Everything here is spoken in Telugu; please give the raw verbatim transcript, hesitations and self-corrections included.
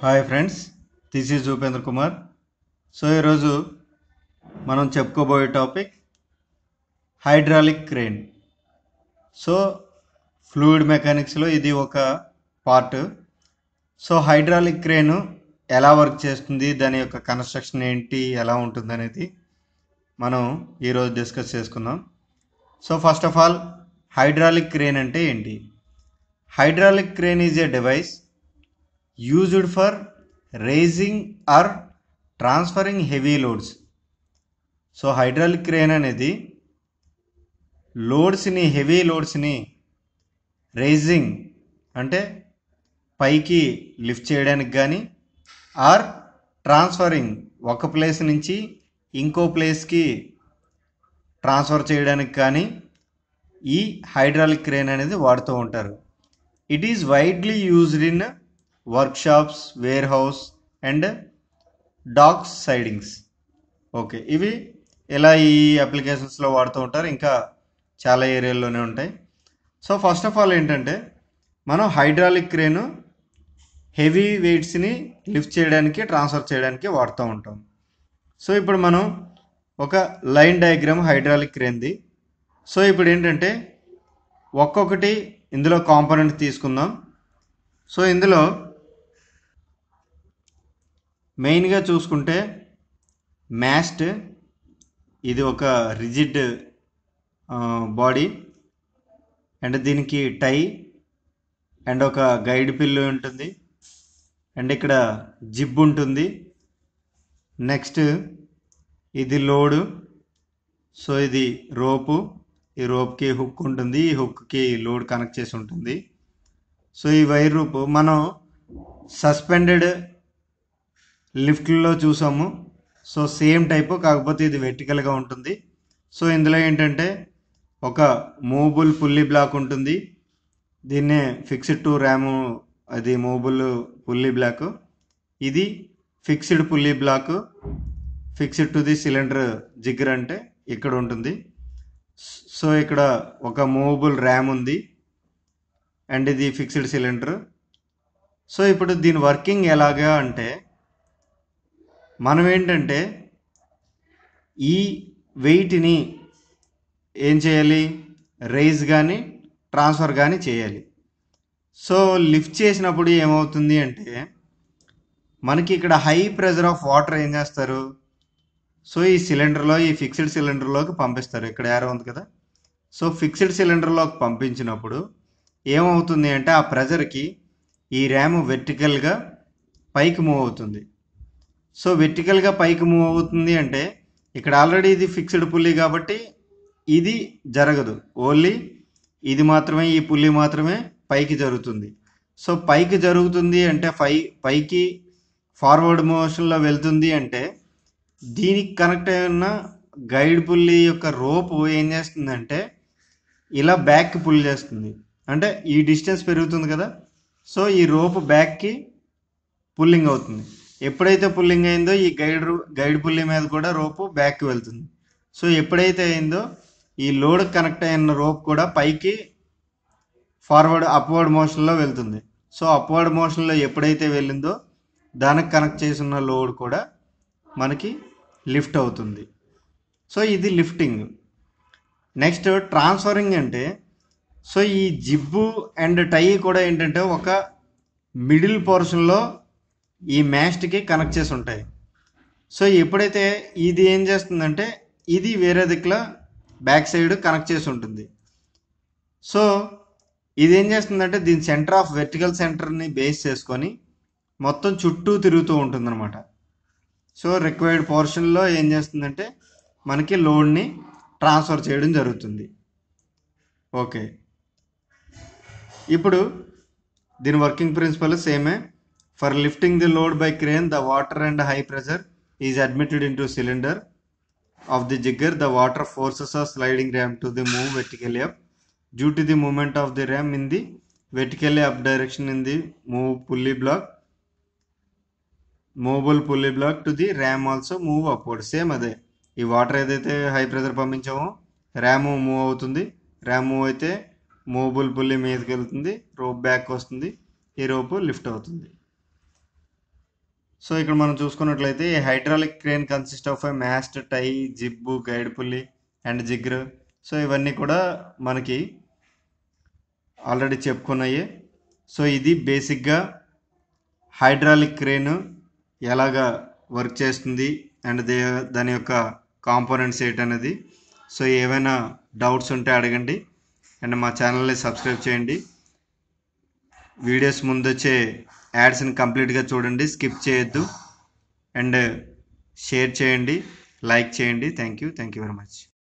Hi friends, this is Upendra Kumar. So ఈరోజు మనం చెప్పుకోబోయే topic hydraulic crane. So fluid మెకానిక్స్లో ఇది ఒక పార్ట్. సో హైడ్రాలిక్ క్రేన్ ఎలా వర్క్ చేస్తుంది, దాని యొక్క కన్స్ట్రక్షన్ ఏంటి, ఎలా ఉంటుంది అనేది మనం ఈరోజు డిస్కస్ చేసుకుందాం. So first of all, hydraulic crane అంటే ఏంటి? Hydraulic crane is a device used for raising or transferring heavy loads. So hydraulic crane అనేది లోడ్స్ని హెవీ లోడ్స్ని రైజింగ్ అంటే పైకి లిఫ్ట్ చేయడానికి కానీ ఆర్ ట్రాన్స్ఫరింగ్ ఒక ప్లేస్ నుంచి ఇంకో ప్లేస్కి ట్రాన్స్ఫర్ చేయడానికి కానీ ఈ హైడ్రాలిక్ క్రేన్ అనేది వాడుతూ ఉంటారు. It is widely used in workshops, warehouse and docks sidings. Okay, ఇవి ఇలా ఈ అప్లికేషన్స్లో వాడుతూ ఉంటారు, ఇంకా చాలా ఏరియాల్లోనే ఉంటాయి. సో ఫస్ట్ ఆఫ్ ఆల్ ఏంటంటే, మనం హైడ్రాలిక్ క్రేను హెవీ వెయిట్స్ని లిఫ్ట్ చేయడానికి, ట్రాన్స్ఫర్ చేయడానికి వాడుతూ ఉంటాం. సో ఇప్పుడు మనం ఒక లైన్ డయాగ్రామ్ హైడ్రాలిక్ క్రేన్ది. సో ఇప్పుడు ఏంటంటే ఒక్కొక్కటి ఇందులో కాంపోనెంట్ తీసుకుందాం. సో ఇందులో మెయిన్గా చూసుకుంటే మ్యాస్ట్, ఇది ఒక రిజిడ్ బాడీ అండ్ దీనికి టై అండ్ ఒక గైడ్ పిల్లు ఉంటుంది అండ్ ఇక్కడ జిబ్ ఉంటుంది. నెక్స్ట్ ఇది లోడు. సో ఇది రోపు, ఈ రోప్కి హుక్ ఉంటుంది, ఈ హుక్కి లోడ్ కనెక్ట్ చేసి ఉంటుంది. సో ఈ వైర్ రూపు మనం సస్పెండెడ్ లిఫ్ట్లో చూసాము. సో సేమ్ టైపు, కాకపోతే ఇది వెర్టికల్గా ఉంటుంది. సో ఇందులో ఏంటంటే ఒక మూవబుల్ పుల్లీ బ్లాక్ ఉంటుంది, దీన్నే ఫిక్స్డ్ టు ర్యాము, అది మూవబుల్ పుల్లీ బ్లాక్. ఇది fixed pulley block, fixed to the cylinder jigger అంటే ఇక్కడ ఉంటుంది. సో ఇక్కడ ఒక మూవబుల్ ర్యామ్ ఉంది అండ్ ఇది ఫిక్స్డ్ సిలిండర్. సో ఇప్పుడు దీని వర్కింగ్ ఎలాగా అంటే, మనం ఏంటంటే ఈ వెయిట్ని ఏం చేయాలి, రైజ్ కానీ ట్రాన్స్ఫర్ కానీ చేయాలి. సో లిఫ్ట్ చేసినప్పుడు ఏమవుతుంది అంటే, మనకి ఇక్కడ హై ప్రెషర్ ఆఫ్ వాటర్ ఏం చేస్తారు, సో ఈ సిలిండర్లో, ఈ ఫిక్స్డ్ సిలిండర్లోకి పంపిస్తారు. ఇక్కడ ఏరో ఉంది కదా. సో ఫిక్స్డ్ సిలిండర్లోకి పంపించినప్పుడు ఏమవుతుంది అంటే, ఆ ప్రెజర్కి ఈ ర్యామ్ వెర్టికల్గా పైకి మూవ్ అవుతుంది. సో వెర్టికల్గా పైకి మూవ్ అవుతుంది అంటే, ఇక్కడ ఆల్రెడీ ఇది ఫిక్స్డ్ పుల్లీ కాబట్టి ఇది జరగదు, ఓన్లీ ఇది మాత్రమే, ఈ పుల్లీ మాత్రమే పైకి జరుగుతుంది. సో పైకి జరుగుతుంది అంటే పై పైకి ఫార్వర్డ్ మోషన్లో వెళ్తుంది అంటే, దీనికి కనెక్ట్ అయిన గైడ్ పుల్లీ యొక్క రోపు ఏం చేస్తుందంటే ఇలా బ్యాక్కి పుల్ చేస్తుంది. అంటే ఈ డిస్టెన్స్ పెరుగుతుంది కదా. సో ఈ రోపు బ్యాక్కి పుల్లింగ్ అవుతుంది. ఎప్పుడైతే పుల్లింగ్ అయిందో ఈ గైడ్ గైడ్ పుల్లీ మీద కూడా రోపు బ్యాక్కి వెళ్తుంది. సో ఎప్పుడైతే అయిందో ఈ లోడ్ కనెక్ట్ అయిన రోప్ కూడా పైకి ఫార్వర్డ్ అప్వర్డ్ మోషన్లో వెళ్తుంది. సో అప్వర్డ్ మోషన్లో ఎప్పుడైతే వెళ్ళిందో దానికి కనెక్ట్ చేసిన లోడ్ కూడా మనకి లిఫ్ట్ అవుతుంది. సో ఇది లిఫ్టింగ్. నెక్స్ట్ ట్రాన్స్ఫరింగ్ అంటే, సో ఈ జిబ్బు అండ్ టై కూడా ఏంటంటే ఒక మిడిల్ పోర్షన్లో ఈ మ్యాస్ట్కి కనెక్ట్ చేసి ఉంటాయి. సో ఎప్పుడైతే ఇది ఏం చేస్తుందంటే, ఇది వేరే దిక్కులో బ్యాక్ సైడ్ కనెక్ట్ చేసి ఉంటుంది. సో ఇది ఏం చేస్తుందంటే, దీని సెంటర్ ఆఫ్ వెర్టికల్ సెంటర్ని బేస్ చేసుకొని మొత్తం చుట్టూ తిరుగుతూ ఉంటుందన్నమాట. సో రిక్వైర్డ్ పోర్షన్లో ఏం చేస్తుందంటే మనకి లోడ్ని ట్రాన్స్ఫర్ చేయడం జరుగుతుంది. ఓకే, ఇప్పుడు దీని వర్కింగ్ ప్రిన్సిపల్ సేమే. For lifting the load by crane, the water and high pressure is admitted into cylinder of the jigger. The water forces a sliding ram to the move vertically up due to the moment of the ram in the vertically up direction in the move pulley block. Movable pulley block to the ram also move upward. Same అదే, ఈ వాటర్ ఏదైతే హై ప్రెషర్ పంపించామో ర్యామ్ మూవ్ అవుతుంది. ర్యామ్ మూవ్ అయితే మూవబుల్ పుల్లీ మీదకి వెళ్తుంది, రోప్ బ్యాక్ వస్తుంది, ఈ రోపు లిఫ్ట్ అవుతుంది. సో ఇక్కడ మనం చూసుకున్నట్లయితే hydraulic crane consist of a mast, tie, jib, guide pulley and jigger. So ఇవన్నీ కూడా మనకి ఆల్రెడీ చెప్పుకున్నాయి. సో ఇది బేసిక్గా హైడ్రాలిక్ క్రేన్ ఎలాగా వర్క్ చేస్తుంది అండ్ దే దాని యొక్క కాంపోనెంట్స్ ఏంటనేది. సో ఏవైనా డౌట్స్ ఉంటే అడగండి అండ్ మా ఛానల్ని సబ్స్క్రైబ్ చేయండి. వీడియోస్ ముందు వచ్చే యాడ్స్ని కంప్లీట్గా చూడండి, స్కిప్ చేయొద్దు అండ్ షేర్ చేయండి, లైక్ చేయండి. Thank you thank you very much.